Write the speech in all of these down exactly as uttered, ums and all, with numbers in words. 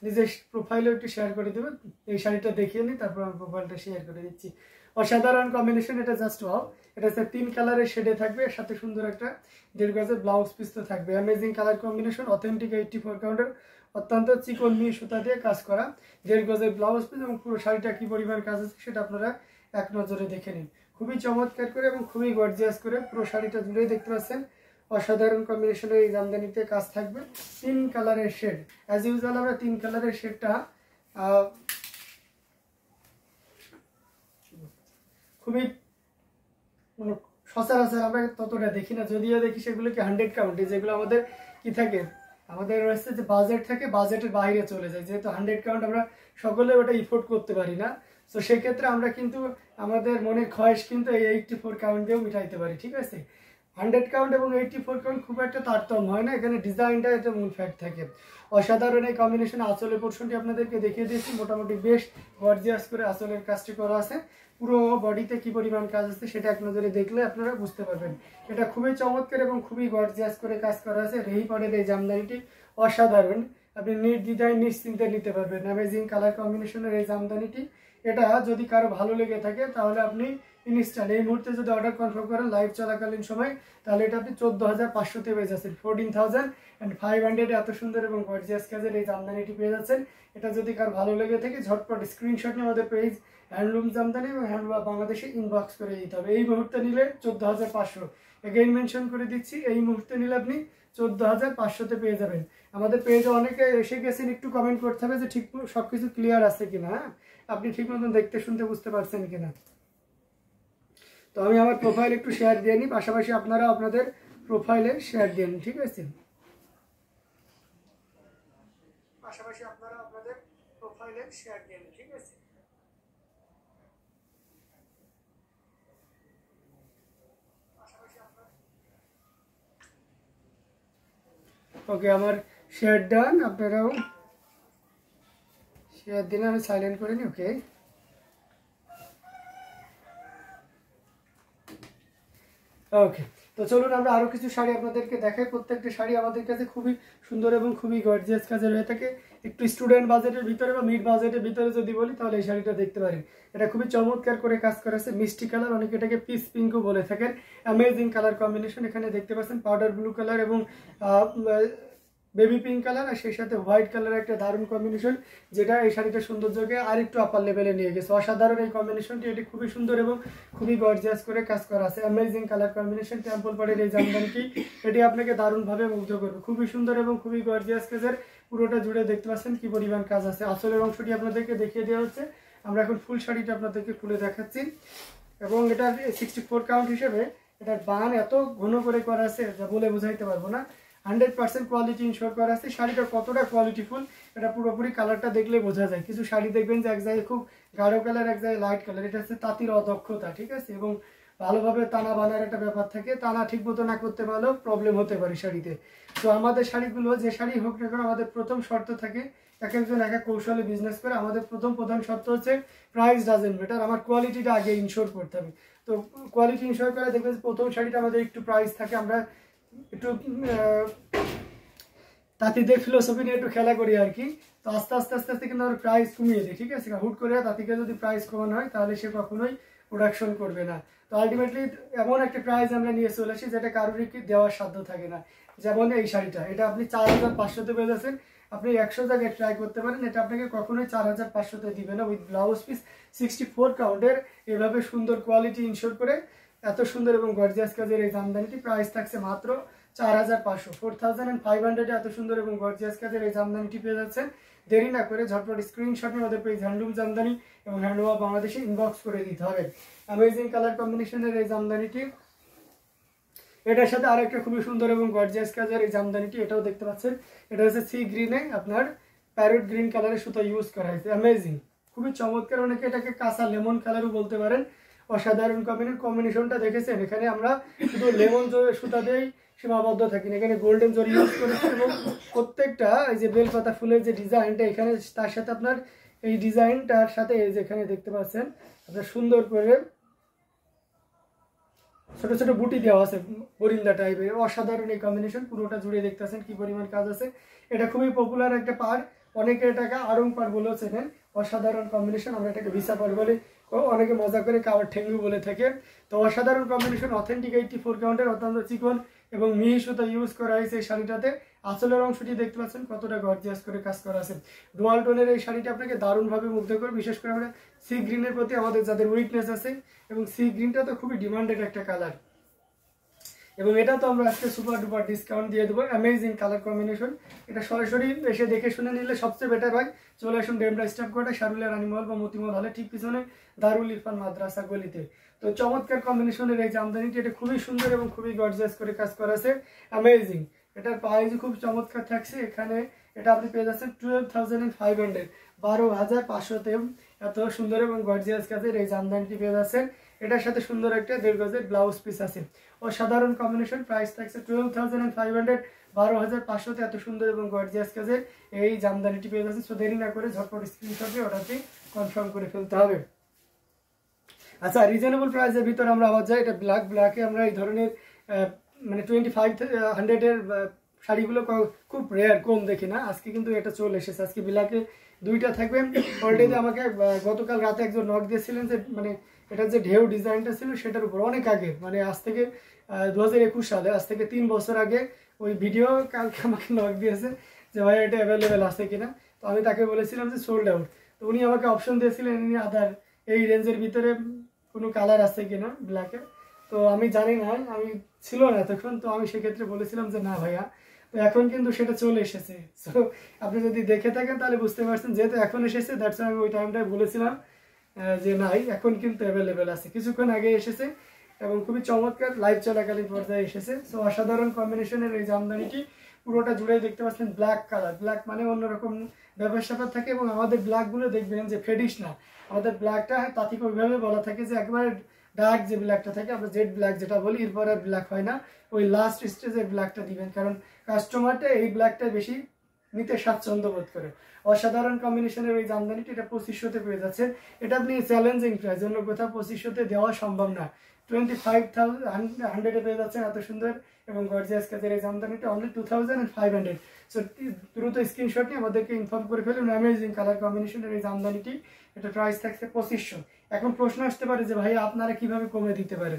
নিজের প্রোফাইলে একটু শেয়ার করে দেবেন। এই শাড়িটা দেখিয়ে নিই, তারপর আমি প্রোফাইলটা শেয়ার করে দিচ্ছি। অসাধারণ কম্বিনেশন, এটা জাস্ট ওয়াও। এটা হচ্ছে তিন কালারের শেডে থাকবে, এর সাথে সুন্দর একটা দেড় গজের ব্লাউজ পিস তো থাকবে। Amazing colour combination, authentic eighty four কাউন্টের অত্যন্ত চিকন মিহি সুতা দিয়ে কাজ করা দেড় গজের ব্লাউজ পিস, এবং পুরো শাড়িটা কি পরিমাণ কাজ আছে সেটা আপনারা এক নজরে দেখে নিন। খুবই চমৎকার করে এবং খুবই গর্জিয়াস করে পুরো শাড়িটা জুড়েই দেখতে পাচ্ছেন। অসাধারণ কম্বিনেশনের এই জামদানিতে কাজ থাকবে, তিন কালারের শেড। অ্যাজ ইউজুয়াল আমরা তিন কালারের শেডটা খুবই মানে সচরাচর আমরা ততটা দেখি না, যদিও দেখি সেগুলো কি হান্ড্রেড কাউন্টে, যেগুলো আমাদের কি থাকে, আমাদের রয়েছে যে বাজেট থাকে, বাজেটের বাইরে চলে যায়, যেহেতু হান্ড্রেড কাউন্ট আমরা সকলে ওটা ইফোর্ড করতে পারি না। তো সেক্ষেত্রে আমরা কিন্তু আমাদের মনের খয়েশ কিন্তু এই এইটটি ফোর কাউন্ট দিয়েও মিটাইতে পারি, ঠিক আছে। হান্ড্রেড কাউন্ট এবং এইটটি ফোর কাউন্ট খুব একটা তারতম্য হয় না, এখানে ডিজাইনটা এটা মূল ফ্যাক্ট থাকে। অসাধারণ এই কম্বিনেশনে আঁচলের পোর্শনটি আপনাদেরকে দেখিয়ে দিয়েছি, মোটামুটি বেশ গর্জিয়াস করে আঁচলের কাজটি করা আছে। পুরো বডিতে কি পরিমাণ কাজ আছে সেটা এক নজরে দেখলে আপনারা বুঝতে পারবেন। এটা খুবই চমৎকার এবং খুবই গর্জিয়াস করে কাজ করা আছে। রেহিপাড়ের এই জামদানিটি অসাধারণ, আপনি নির্দ্বিধায় নিশ্চিন্তে নিতে পারবেন। অ্যামেজিং কালার কম্বিনেশনের এই জামদানিটি, এটা যদি কারো ভালো লেগে থাকে তাহলে আপনি ইনস্ট্যান্ট এই মুহূর্তে যদি অর্ডার কনফার্ম করেন লাইভ চলাকালীন সময়, তাহলে এটা আপনি চোদ্দ হাজার পাঁচশোতে পেয়ে যাচ্ছেন। Fourteen thousand and five hundred এত সুন্দর এবং গর্জিয়াস কাজের এই জামদানিটি পেয়ে যাচ্ছেন। এটা যদি কারো ভালো লেগে থাকে ঝটপট স্ক্রিনশট নিয়ে আমাদের পেজ হ্যান্ডলুম জামদানি এবং হ্যান্ডলুম বাংলাদেশে ইনবক্স করে দিতে হবে। এই মুহূর্তে নিলে চোদ্দ হাজার পাঁচশো, এগেইন মেনশন করে দিচ্ছি, এই মুহূর্তে নিলে আপনি চোদ্দ হাজার পাঁচশোতে পেয়ে যাবেন। আমাদের পেজে অনেকে এসে গেছেন, একটু কমেন্ট করতে হবে যে ঠিক সব কিছু ক্লিয়ার আছে কিনা, হ্যাঁ আপনি ঠিক মতন দেখতে শুনতে বুঝতে পারছেন কিনা। তো আমি আমার প্রোফাইল একটু শেয়ার দিয়ে নিই, পাশাপাশি আপনারা আপনাদের প্রোফাইলে শেয়ার দিয়ে নিন, ঠিক আছে। পাশাপাশি আপনারা আপনাদের প্রোফাইলে শেয়ার দিয়ে নিন, ঠিক আছে। ওকে, আমার শেয়ার ডান, আপনারাও শেয়ার দিলে আমি সাইলেন্ট করে নিই। ওকে, ওকে, তো চলুন আমরা আরও কিছু শাড়ি আপনাদেরকে দেখাই। প্রত্যেকটা শাড়ি আমাদের কাছে খুবই সুন্দর এবং খুবই গর্জিয়াস কাজের হয়ে থাকে। একটু স্টুডেন্ট বাজেটের ভিতরে বা মিড বাজেটের ভিতরে যদি বলি তাহলে এই শাড়িটা দেখতে পারেন। এটা খুবই চমৎকার করে কাজ করা আছে, মিষ্টি কালার, অনেকে এটাকে পিস পিঙ্কও বলে থাকেন। অ্যামেজিং কালার কম্বিনেশন, এখানে দেখতে পাচ্ছেন পাউডার ব্লু কালার এবং বেবি পিঙ্ক কালার, আর সেই সাথে হোয়াইট কালারের একটা দারুণ কম্বিনেশন, যেটা এই শাড়িটার সৌন্দর্যকে আর একটু আপার লেভেলে নিয়ে গেছে। অসাধারণ এই কম্বিনেশনটি, এটি খুবই সুন্দর এবং খুবই গর্জিয়াস করে কাজ করা আছে। অ্যামেজিং কালার কম্বিনেশন, টেম্পল পাড়ের এই জামদানিটি, এটি আপনাকে দারুণভাবে মুগ্ধ করবে। খুবই সুন্দর এবং খুবই গর্জিয়াস কাজের, পুরোটা জুড়ে দেখতে পাচ্ছেন কি পরিমাণ কাজ আছে। আসলের অংশটি আপনাদেরকে দেখিয়ে দেওয়া হচ্ছে, আমরা এখন ফুল শাড়িটা আপনাদেরকে খুলে দেখাচ্ছি। এবং এটা সিক্সটি ফোর কাউন্ট হিসেবে এটার বান এত ঘন করে করা আছে যা বলে বোঝাইতে পারবো না। হান্ড্রেড পার্সেন্ট কোয়ালিটি ইনশোর করা আছে। শাড়িটা কতটা কোয়ালিটিফুল এটা পুরোপুরি কালারটা দেখলে বোঝা যায়। কিছু শাড়ি দেখবেন যে এক জায়গায় খুব গাঢ় কালার, এক জায়গায় লাইট কালার, এটা হচ্ছে তাঁতির অদক্ষতা, ঠিক আছে। এবং ভালোভাবে টানা বানার একটা ব্যাপার থাকে, টানা ঠিক মতো না করতে পারলেও প্রবলেম হতে পারে শাড়িতে। তো আমাদের শাড়িগুলো যে শাড়ি হোক না কেন, আমাদের প্রথম শর্ত থাকে, এক একজন এক এক কৌশলে বিজনেস করে, আমাদের প্রথম প্রধান শর্ত হচ্ছে প্রাইস ডাজেন্ট ম্যাটার, আমার কোয়ালিটিটা আগে ইনশোর করতে হবে। তো কোয়ালিটি ইনশোর করে দেখবেন প্রথম শাড়িটা আমাদের একটু প্রাইস থাকে, আমরা একটু তাঁতিদের ফিলোসফি নিয়ে একটু খেলা করি আর কি। তো আস্তে আস্তে আস্তে আস্তে কিন্তু আমরা প্রাইস কমিয়ে দিই, ঠিক আছে। হুট করে তাঁতিকে যদি প্রাইস কমানো হয় তাহলে সে কখনোই প্রোডাকশন করবে না। তো আলটিমেটলি এমন একটা প্রাইস আমরা নিয়ে চলে আসি যেটা কারোরই কি দেওয়ার সাধ্য থাকে না। যেমন এই শাড়িটা, এটা আপনি চার হাজার পাঁচশোতে পেয়ে যাচ্ছেন, আপনি একশো জায়গায় ট্রাই করতে পারেন, এটা আপনাকে কখনোই চার হাজার পাঁচশোতে দিবে না। With blouse piece sixty four কাউন্টের এভাবে সুন্দর কোয়ালিটি ইনশোর করে এত সুন্দর এবং গর্জিয়াস কাজের এই জামদানিটি প্রাইস থাকছে মাত্র চার হাজার পাঁচশো, ফোর থাউজেন্ড অ্যান্ড ফাইভ হান্ড্রেডে এত সুন্দর এবং গর্জিয়াস কাজের এই জামদানিটি পেয়ে যাচ্ছেন। দেরি না করে ঝটপট স্ক্রিনশট নিয়ে আমাদের পেজ হ্যান্ডলুম জামদানি এবং হ্যান্ডলুম বাংলাদেশে ইনবক্স করে দিতে হবে। অ্যামেজিং কালার কম্বিনেশনের এই জামদানিটি, এটার সাথে আরেকটা খুবই সুন্দর এবং গর্জিয়াস কাজের এই জামদানিটি, এটাও দেখতে পাচ্ছেন। এটা হচ্ছে সি গ্রিনে আপনার প্যারট গ্রিন কালারের সুতা ইউজ করা হয়েছে। অ্যামেজিং, খুবই চমৎকার, অনেকে এটাকে কাঁচা লেমন কালারও বলতে পারেন। অসাধারণ কম্বিনেশন, কম্বিনেশনটা দেখেছেন, এখানে আমরা শুধু লেমন সুতা দিয়েই সীমাবদ্ধ থাকি না, এখানে গোল্ডেন জরি ইউজ করেছি এবং প্রত্যেকটা এই যে বেলপাতা ফুলের যে ডিজাইনটা এখানে, তার সাথে আপনার এই ডিজাইনটার সাথে এই যে এখানে দেখতে পাচ্ছেন আপনার সুন্দর করে ছোট ছোট বুটি দেওয়া আছে বরিন্দা টাইপের। অসাধারণ এই কম্বিনেশন, পুরোটা জুড়ে দেখতেছেন কি পরিমাণ কাজ আছে। এটা খুবই পপুলার একটা পার, অনেকে এটাকে আড়ং পাড় বলেও চেনেন, অসাধারণ কম্বিনেশন। আমরা এটাকে ভিসা পাড় বলি, অনেকে মজা করে কাওয়ার ঠেঙ্গু বলে থাকে। তো অসাধারণ কম্বিনেশন, অথেন্টিক এইটটি ফোর কাউন্টের অত্যন্ত চিকন এবং মিহি সুতা ইউজ করা হয়েছে এই শাড়িটাতে। আঁচলের অংশটি দেখতে পাচ্ছেন কতটা গর্জিয়াস করে কাজ করা আছে। ডুয়াল টোনের এই শাড়িটা আপনাকে দারুণভাবে মুগ্ধ করে, বিশেষ করে আমরা সি গ্রিনের প্রতি আমাদের যাদের উইকনেস আছে, এবং সি গ্রিনটা তো খুবই ডিমান্ডেড একটা কালার, এবং এটা তো আমরা আজকে সুপার ডুপার ডিসকাউন্ট দিয়ে দেবো। Amazing colour combination. এটা সরাসরি এসে দেখে শুনে নিলে সবচেয়ে বেটার হয়। চলে আসুন ডেমরা স্টাফ কোয়ার্টার, শারুলিয়া রানীমহল বা মতিমহল হলে ঠিক পিছনে দারুল ইরফান মাদ্রাসা গলিতে। তো চমৎকার কম্বিনেশনের এই জামদানিটি, এটা খুবই সুন্দর এবং খুবই গর্জিয়াস করে কাজ করা আছে, অ্যামেজিং। এটার প্রাইস খুব চমৎকার থাকছে। এখানে এটা আপনি পেয়ে যাচ্ছেন টুয়েলভ থাউজেন্ড ফাইভ হান্ড্রেড বারো হাজার পাঁচশোতে এত সুন্দর এবং গর্জিয়াস কাজের এই জামদানিটি পেয়ে যাচ্ছেন। এটার সাথে সুন্দর একটা দেড় গজের ব্লাউজ পিস আছে। অসাধারণ কম্বিনেশন। প্রাইস থাকছে টুয়েলভ থাউজেন্ড ফাইভ হান্ড্রেড বারো হাজার পাঁচশোতে এত সুন্দর এবং গর্জিয়াস কাজের এই জামদানিটি পেয়ে যাচ্ছে। সো দেরি না করে ঝটপট স্ক্রিনশট দিয়ে অর্ডারটি কনফার্ম করে ফেলতে হবে। আচ্ছা, রিজনেবল প্রাইসের ভিতরে আমরা আবার যাই। এটা ব্ল্যাক ব্ল্যাকে আমরা এই ধরনের মানে টোয়েন্টি ফাইভ হান্ড্রেডের শাড়িগুলো খুব রেয়ার, কম দেখি না। আজকে কিন্তু এটা চলে এসেছে। আজকে ব্ল্যাকে দুইটা থাকবে। অলরেডি আমাকে গতকাল রাতে একজন নক দিয়েছিলেন যে মানে এটার যে ঢেউ ডিজাইনটা ছিল সেটার উপর অনেক আগে, মানে আজ থেকে দু হাজার একুশ সালে, আজ থেকে তিন বছর আগে ওই ভিডিও কালকে আমাকে নক দিয়েছে যে ভাই এটা অ্যাভেলেবেল আছে কিনা। তো আমি তাকে বলেছিলাম যে সোল্ড আউট। তো উনি আমাকে অপশন দিয়েছিলেন ইনি আদার এই রেঞ্জের ভিতরে কোনো কালার আছে কিনা ব্ল্যাকের। তো আমি জানি না, আমি ছিল না তখন। তো আমি সেক্ষেত্রে বলেছিলাম যে না ভাইয়া, তো এখন কিন্তু সেটা চলে এসেছে। সো আপনি যদি দেখে থাকেন তাহলে বুঝতে পারছেন, যেহেতু এখন এসেছে দ্যাটস আমি ওই টাইমটায় বলেছিলাম যে নাই, এখন কিন্তু অ্যাভেলেবেল আছে, কিছুক্ষণ আগে এসেছে এবং খুবই চমৎকার লাইভ চলাকালীন পর্যায়ে এসেছে। সো অসাধারণ কম্বিনেশনের এই জামদানিটি পুরোটা জুড়ে দেখতে পাচ্ছেন ব্ল্যাক কালার। ব্ল্যাক মানে অন্যরকম ব্যাপার স্যাপার থাকে, এবং আমাদের ব্ল্যাকগুলো দেখবেন যে ফেডিশ না, আমাদের ব্ল্যাকটা তাঁতিকে ওইভাবে বলা থাকে যে একবারে ডার্ক যে ব্ল্যাকটা থাকে, আমরা জেড ব্ল্যাক যেটা বলি, এরপর আর ব্ল্যাক হয় না, ওই লাস্ট স্টেজের ব্ল্যাকটা দিবেন, কারণ কাস্টমারটা এই ব্ল্যাকটা বেশি নিতে স্বাচ্ছন্দ্য বোধ করে। অসাধারণ কম্বিনেশনের এই জামদানিটি, এটা পঁচিশশোতে পেয়ে যাচ্ছেন। এটা আপনি চ্যালেঞ্জিং প্রাইস, অন্য কোথাও পঁচিশশোতে দেওয়া সম্ভব না। টোয়েন্টি ফাইভ থাউজেন্ড হান্ড্রেডে পেয়ে যাচ্ছেন এত সুন্দর এবং গর্জিয়াস কাজের এই জামদানিটা only two thousand five hundred. So দ্রুত স্ক্রিনশট নিয়ে আমাদেরকে ইনফর্ম করে ফেলুন। অ্যামেজিং কালার কম্বিনেশনের এই জামদানিটি, এটা প্রাইস থাকছে পঁচিশশো। এখন প্রশ্ন আসতে পারে যে ভাই আপনারা কিভাবে কমে দিতে পারেন।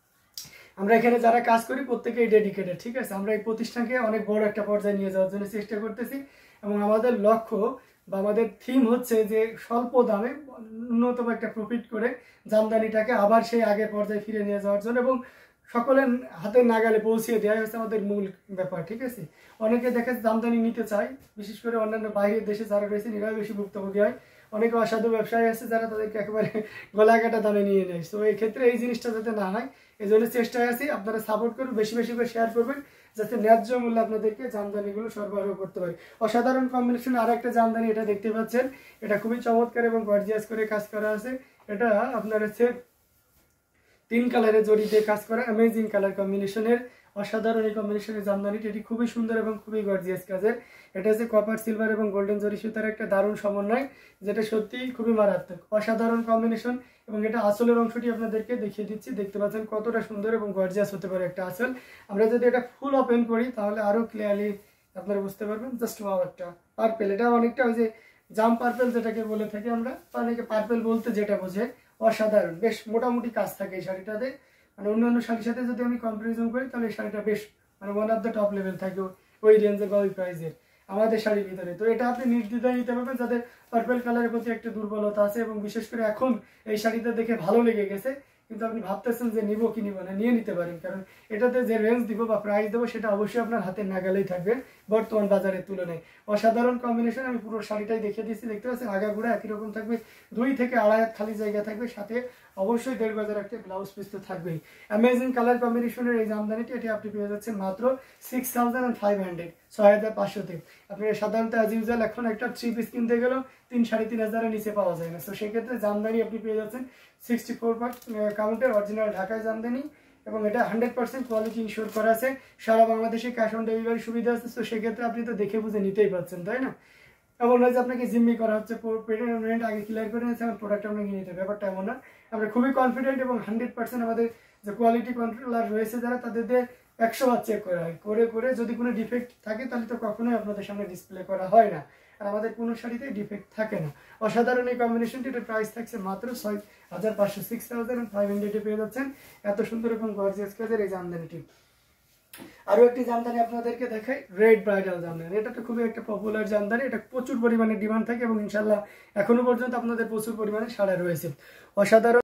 আমরা এখানে যারা কাজ করি প্রত্যেকেই ডেডিকেটেড, ঠিক আছে। আমরা এই প্রতিষ্ঠানকে অনেক বড় একটা পর্যায়ে নিয়ে যাওয়ার জন্য চেষ্টা করতেছি, এবং আমাদের লক্ষ্য বা আমাদের থিম হচ্ছে যে স্বল্প দামে ন্যূনতম একটা প্রফিট করে জামদানিটাকে আবার সেই আগের পর্যায়ে ফিরে নিয়ে যাওয়ার জন্য, এবং সকলের হাতে নাগালে পৌঁছিয়ে দেওয়া হচ্ছে আমাদের মূল ব্যাপার, ঠিক আছে। অনেকে দেখে জামদানি নিতে চায়, বিশেষ করে অন্যান্য বাইরের দেশে যারা রয়েছে এরাই বেশি ভুক্তভোগী হয়। অনেকে অসাধু ব্যবসায়ী আছে যারা তাদেরকে একেবারে গলা কাটা দামে নিয়ে নেয়। তো এই ক্ষেত্রে এই জিনিসটা যাতে না হয়, এই জন্য চেষ্টায় আছি। আপনারা সাপোর্ট করুন, বেশি বেশি করে শেয়ার করবেন, যাতে ন্যায্য মূল্যে আপনাদেরকে জামদানিগুলো সরবরাহ করতে পারি। অসাধারণ কম্বিনেশন আর একটা জামদানি, এটা দেখতে পাচ্ছেন, এটা খুবই চমৎকার এবং গর্জিয়াস করে কাজ করা আছে। এটা আপনার হচ্ছে তিন কালারের জড়ি দিয়ে কাজ করা, অ্যামেজিং কালার কম্বিনেশনের অসাধারণ এই কম্বিনেশনের জামদানিটি, এটি খুবই সুন্দর এবং খুবই গর্জিয়াস কাজের। এটা হচ্ছে কপার সিলভার এবং গোল্ডেন জরি সুতার একটা দারুণ সমন্বয়, যেটা সত্যিই খুবই মারাত্মক। অসাধারণ কম্বিনেশন, এবং এটা আঁচলের অংশটি আপনাদেরকে দেখিয়ে দিচ্ছি। দেখতে পাচ্ছেন কতটা সুন্দর এবং গর্জিয়াস হতে পারে একটা আঁচল। আমরা যদি এটা ফুল ওপেন করি তাহলে আরও ক্লিয়ারলি আপনারা বুঝতে পারবেন। জাস্ট ওয়াও, একটা পার্পেল, এটা অনেকটা ওই যে জাম পার্পেল যেটাকে বলে থাকি আমরা, অনেকে পার্পেল বলতে যেটা বোঝে। অসাধারণ, বেশ মোটামুটি কাজ থাকে এই শাড়িটাতে, মানে অন্য অন্য শাড়ির সাথে যদি আমি কম্পারিজন করি তাহলে এই শাড়িটা বেশ মানে one of the top level থাকে ওই রেঞ্জের বা ওই প্রাইসের আমাদের শাড়ির ভিতরে। তো এটা আপনি নির্দ্বিধায় নিতে পারবেন যাদের পার্পেল কালারের প্রতি একটা দুর্বলতা আছে, এবং বিশেষ করে এখন এই শাড়িটা দেখে ভালো লেগে গেছে, কিন্তু আপনি ভাবতেছেন যে নিব কি নিব না, নিয়ে নিতে পারেন, কারণ এটাতে যে রেঞ্জ দিব বা প্রাইস দেবো সেটা অবশ্যই আপনার হাতের নাগালেই থাকবে বর্তমান বাজারের তুলনায়। অসাধারণ কম্বিনেশন, আমি পুরো শাড়িটাই দেখিয়ে দিচ্ছি। দেখতে পাচ্ছেন আগাগুড়া একই রকম থাকবে, দুই থেকে আড়াই হাত খালি জায়গা থাকবে, সাথে অবশ্যই দেড় গজের একটা ব্লাউজ পিস তো থাকবেই। অ্যামেজিং কালার কম্বিনেশনের এই জামদানিটি, এটি আপনি পেয়ে যাচ্ছেন মাত্র সিক্স থাউজেন্ড ফাইভ হান্ড্রেড ছয় হাজার পাঁচশোতে। আপনি সাধারণত অ্যাজ ইউজুয়াল এখন একটা থ্রি পিস কিনতে গেলেও তিন সাড়ে তিন হাজারের নিচে পাওয়া যায় না। তো সেক্ষেত্রে জামদানি আপনি পেয়ে যাচ্ছেন সিক্সটি ফোর কাউন্টের অরিজিনাল ঢাকায় জামদানি, এবং এটা হান্ড্রেড পার্সেন্ট কোয়ালিটি ইনশিওর করা আছে। সারা বাংলাদেশে ক্যাশ অন ডেলিভারি সুবিধা আছে। তো সেক্ষেত্রে আপনি তো দেখে বুঝে নিতেই পারছেন, তাই না? এমন নয় যে আপনাকে জিম্মি করা হচ্ছে, পেমেন্ট আগে ক্লিয়ার করে নিয়েছে আমার প্রোডাক্ট আপনাকে নিতে, ব্যাপারটা এমন না। আমরা খুবই কনফিডেন্ট, এবং হান্ড্রেড পার্সেন্ট আমাদের যে কোয়ালিটি কন্ট্রোলার রয়েছে যারা, তাদের দিয়ে একশো বার চেক করা হয়, করে করে যদি কোনো ডিফেক্ট থাকে তাহলে তো কখনোই আপনাদের সামনে ডিসপ্লে করা হয় না। আর আমাদের কোনো শাড়িতে ডিফেক্ট থাকে না। অসাধারণ এই কম্বিনেশনটি, এটার প্রাইস থাকছে মাত্র ছয় হাজার পাঁচশো সিক্স থাউজেন্ড ফাইভ হান্ড্রেডে পেয়ে যাচ্ছেন এত সুন্দর এবং গর্জিয়াস কাজের এই জামদানিটি। আরও একটি জামদানি আপনাদেরকে দেখাই, রেড ব্রাইডাল জামদানি। এটা তো খুবই একটা পপুলার জামদানি, এটা প্রচুর পরিমাণে ডিমান্ড থাকে এবং ইনশাল্লাহ এখনো পর্যন্ত আপনাদের প্রচুর পরিমাণে সাড়া রয়েছে। অসাধারণ